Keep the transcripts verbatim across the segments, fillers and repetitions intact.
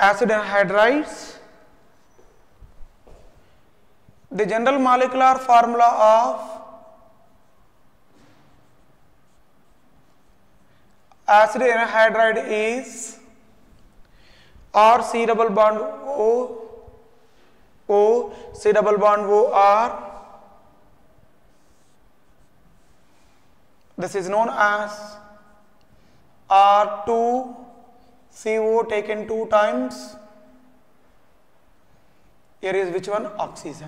acid anhydrides. The general molecular formula of acid anhydride is R C double bond O, O, C double bond O, R. This is known as R two C O taken two times. Here is which one? Oxygen.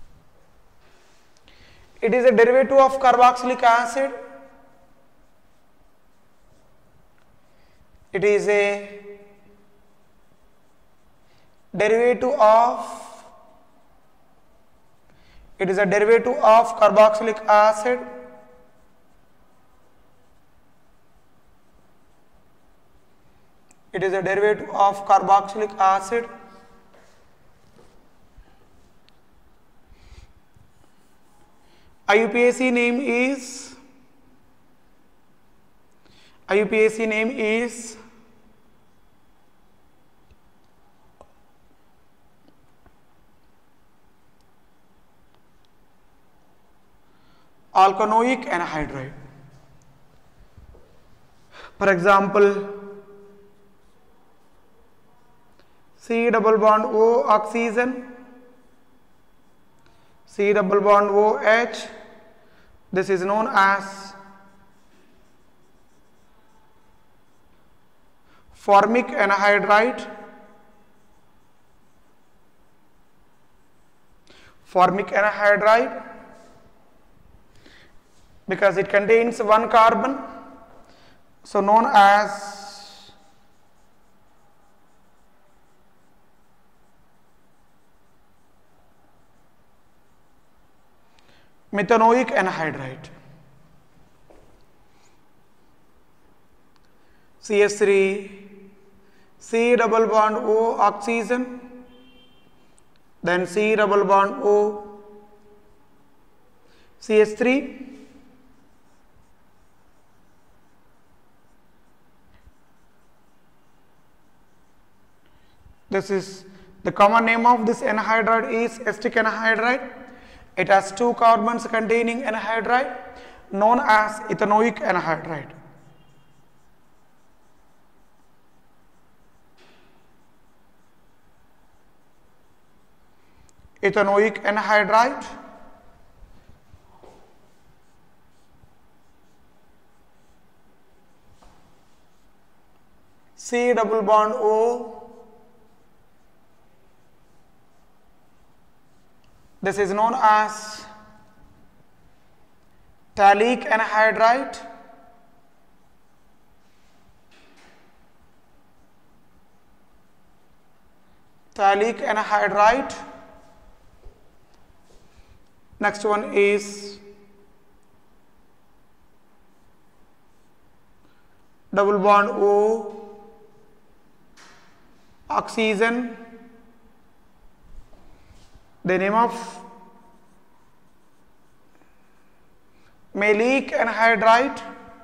It is a derivative of carboxylic acid. It is a derivative of it is a derivative of carboxylic acid. It is a derivative of carboxylic acid. I U P A C name is I U P A C name is alkanoic anhydride. For example, C double bond O oxygen, C double bond O H. This is known as formic anhydride. Formic anhydride because it contains one carbon, so known as methanoic anhydride. C H three, C double bond O oxygen, then C double bond O, C H three, this is the common name of this anhydride is acetic anhydride. It has two carbons containing anhydride known as ethanoic anhydride. Ethanoic anhydride. C double bond O. This is known as phthalic anhydride. Phthalic anhydride. Next one is double bond O oxygen. The name of maleic anhydride.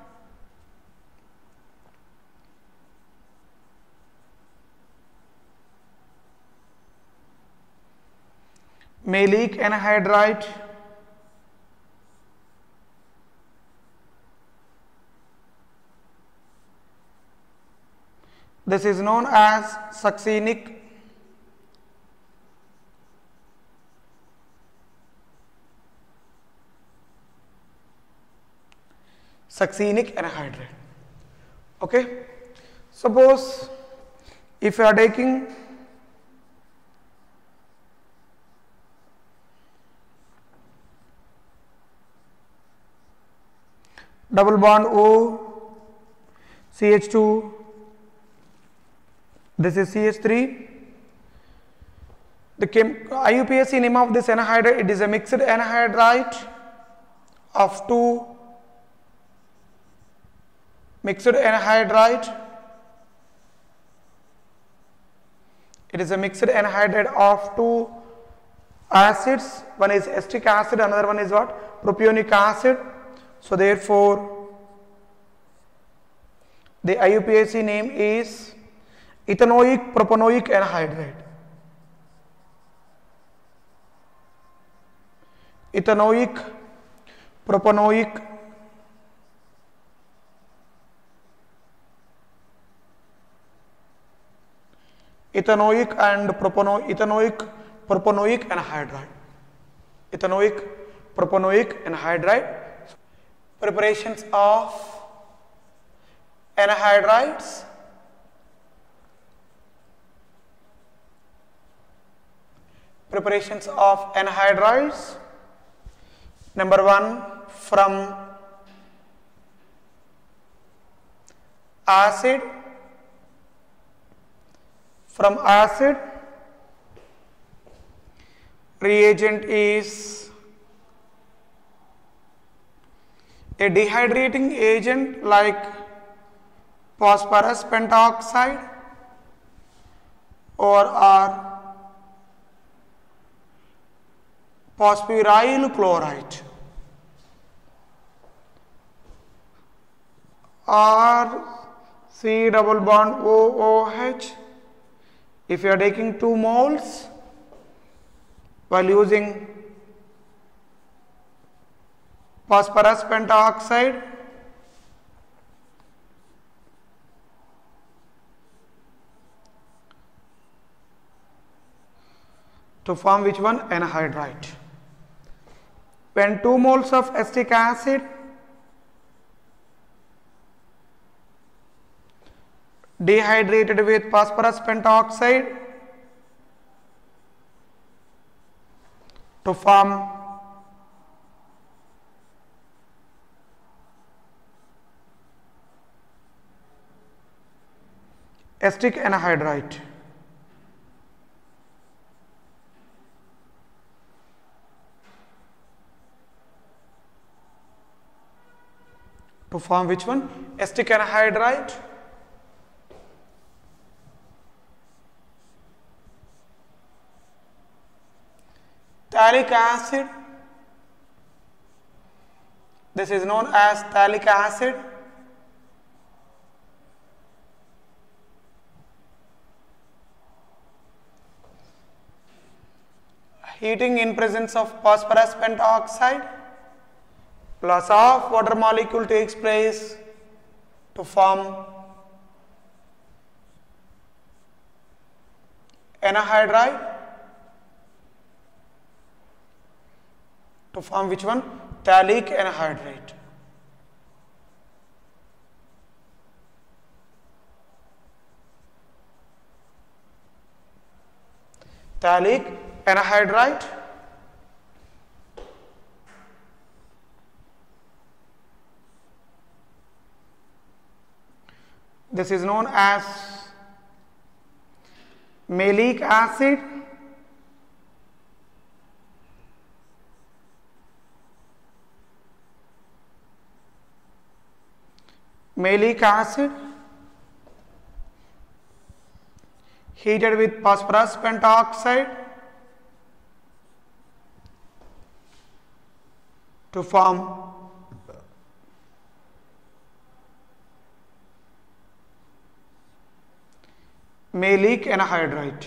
Maleic anhydride. This is known as succinic. Succinic anhydride. Okay. Suppose if you are taking double bond O, C H two, this is C H three. The chem I U P A C name of this anhydride, it is a mixed anhydride of two mixed anhydride. It is a mixed anhydride of two acids. One is acetic acid, another one is what? Propionic acid. So therefore, the I U P A C name is ethanoic propanoic anhydride, ethanoic propanoic ethanoic and propano ethanoic propanoic anhydride, ethanoic propanoic anhydride. Preparations of anhydrides. Preparations of anhydrides. Number one, from acid, from acid, reagent is a dehydrating agent like phosphorus pentoxide or are phosphoryl chloride or C double bond O O H. If you are taking two moles while using phosphorus pentoxide, to form which one? Anhydride. When two moles of acetic acid dehydrated with phosphorus pentoxide to form acetic anhydride. To form which one? Acetic anhydride. Phthalic acid. This is known as phthalic acid. Heating in presence of phosphorus pentoxide, loss of water molecule takes place to form anhydride. To form which one? Phthalic anhydride. Phthalic anhydride. This is known as malic acid. Malic acid heated with phosphorus pentoxide to form malic anhydride.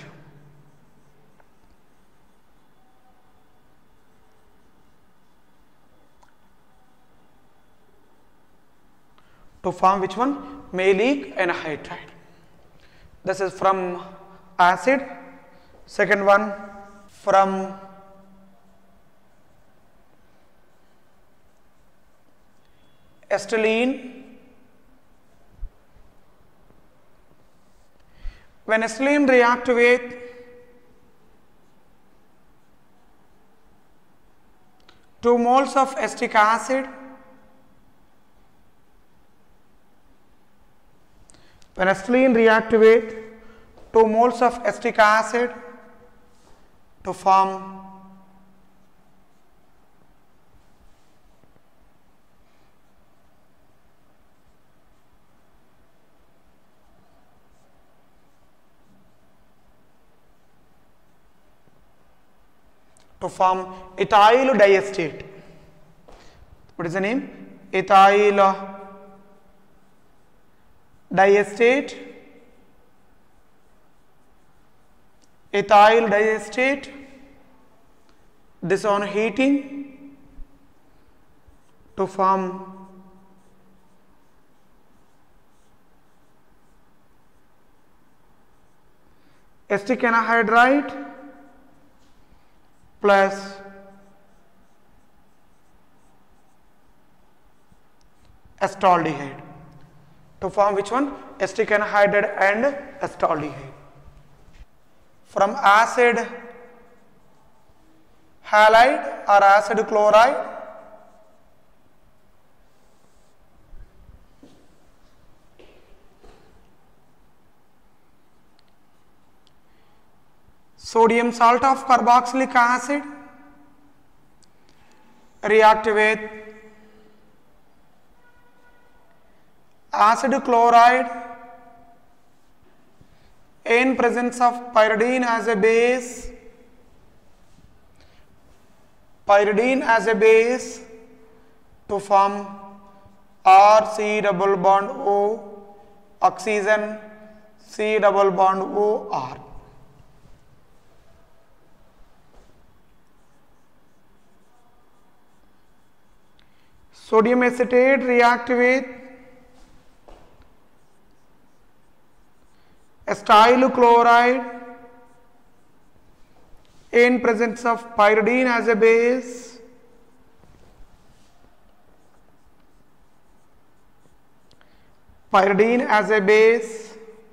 To form which one? Malic anhydride. This is from acid. Second one, from acetylene. When acetylene react with two moles of acetic acid, when acetylene react with two moles of acetic acid to form to form ethyl diestate. What is the name? Ethyl diestate ethyl diacetate. This on heating to form acetic anhydride plus acetaldehyde to form which one? Acetic anhydride and acetaldehyde. From acid halide or acid chloride, sodium salt of carboxylic acid react with acid chloride in presence of pyridine as a base, pyridine as a base to form R C double bond O, oxygen C double bond O R. Sodium acetate react with acetyl chloride in presence of pyridine as a base, pyridine as a base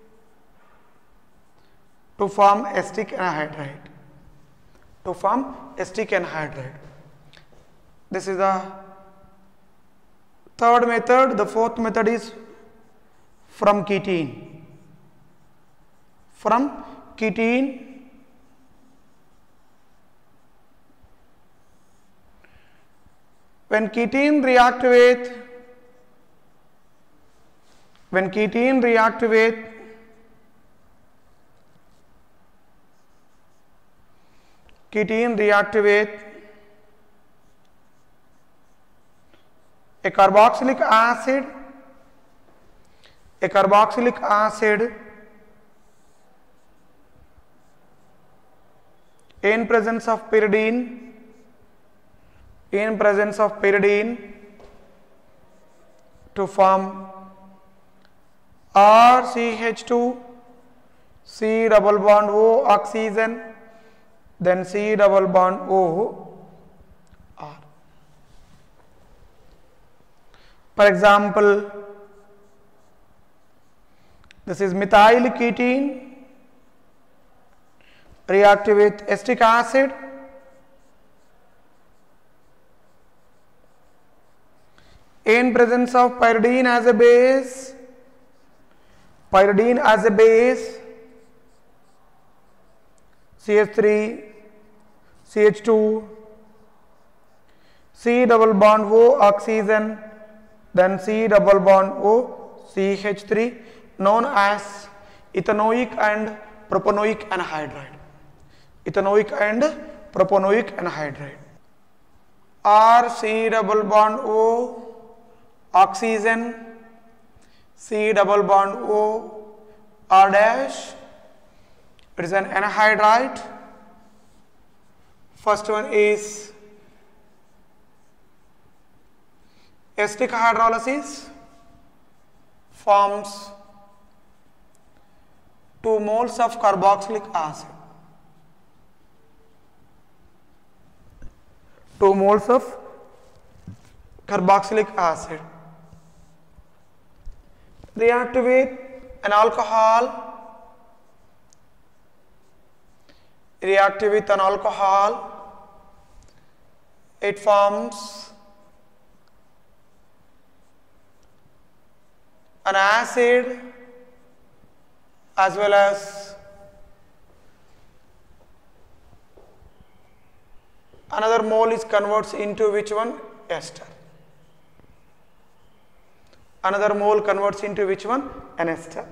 to form acetic anhydride, to form acetic anhydride. This is the third method. The fourth method is from ketene. From ketene, when ketene react with when ketene react with ketene react with a carboxylic acid, a carboxylic acid in presence of pyridine, in presence of pyridine to form R C H two, C double bond O oxygen, then C double bond O R. For example, this is methyl ketene react with acetic acid in presence of pyridine as a base, pyridine as a base, C H three, C H two, C double bond O oxygen, then C double bond O C H three, known as ethanoic and propanoic anhydride. Ethanoic and propanoic anhydride. R C double bond O oxygen, C double bond O R dash. It is an anhydride. First one is acetic hydrolysis forms two moles of carboxylic acid. two moles of carboxylic acid react with an alcohol, react with an alcohol, it forms an acid as well as another mole is converts into which one? Ester. Another mole converts into which one? An ester.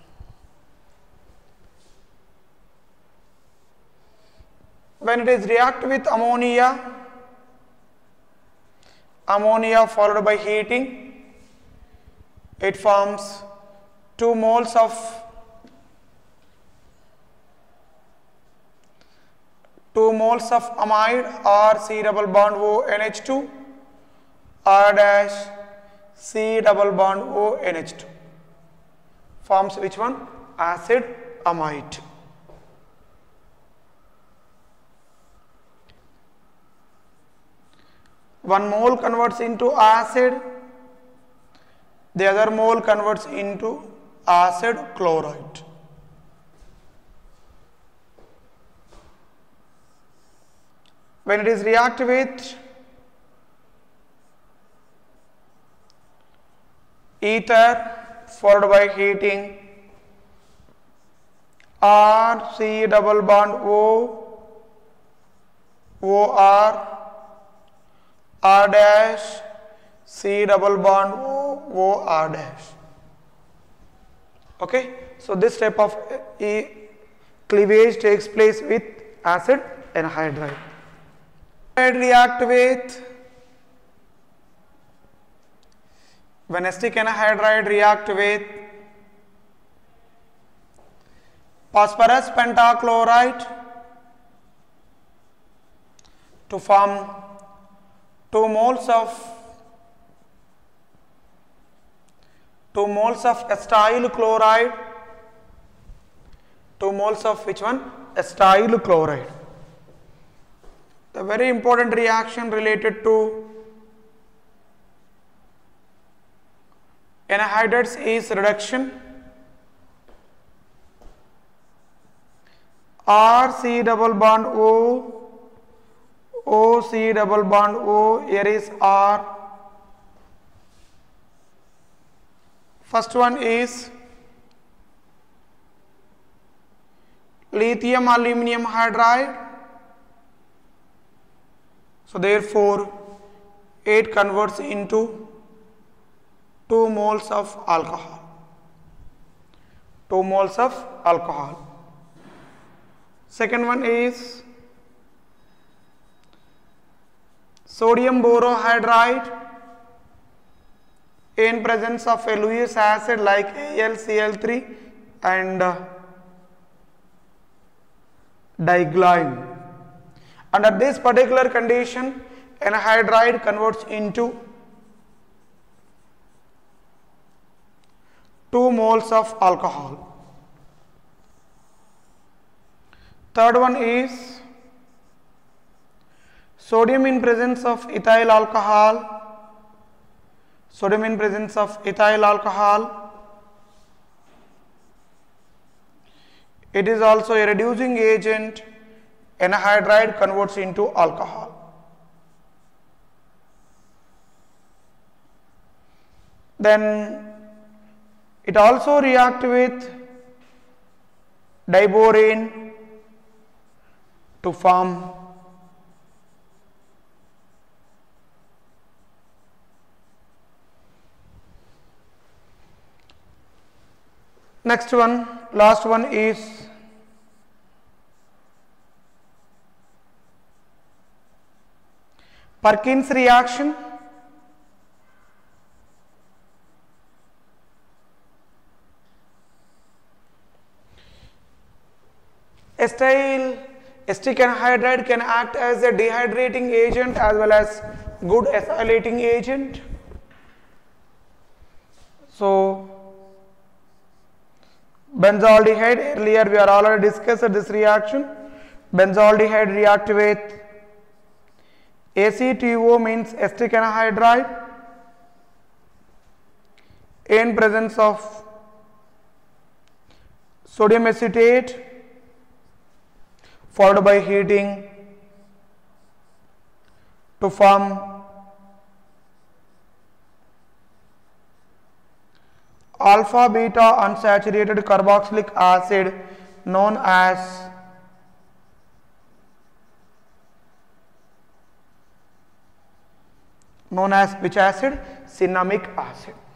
When it is react with ammonia, ammonia followed by heating, it forms two moles of two moles of amide R C double bond O N H two, R dash C double bond O N H two forms which one? Acid amide. One mole converts into acid, the other mole converts into acid chloride. When it is reacted with ether followed by heating, R C double bond O, O R, R dash, C double bond O, O R dash. Okay, so this type of e cleavage takes place with acid anhydride. React with when acetic anhydride react with phosphorus pentachloride to form two moles of two moles of acyl chloride, two moles of which one? Acyl chloride. The very important reaction related to anhydrides is reduction. R C double bond O, O C double bond O, here is R. First one is lithium aluminum hydride. So therefore it converts into two moles of alcohol. two moles of alcohol. Second one is sodium borohydride in presence of a Lewis acid like A L C L three and uh, diglycine. Under this particular condition, anhydride converts into two moles of alcohol. Third one is sodium in presence of ethyl alcohol. Sodium in presence of ethyl alcohol. It is also a reducing agent. Anhydride converts into alcohol. Then it also reacts with diborane to form next one, last one is Perkins reaction. Acetyl acetic anhydride can act as a dehydrating agent as well as good acylating agent. So benzaldehyde, earlier we are already discussed this reaction. Benzaldehyde react with A C T O means acetic anhydride in presence of sodium acetate followed by heating to form alpha beta unsaturated carboxylic acid known as known as which acid? Cinnamic acid.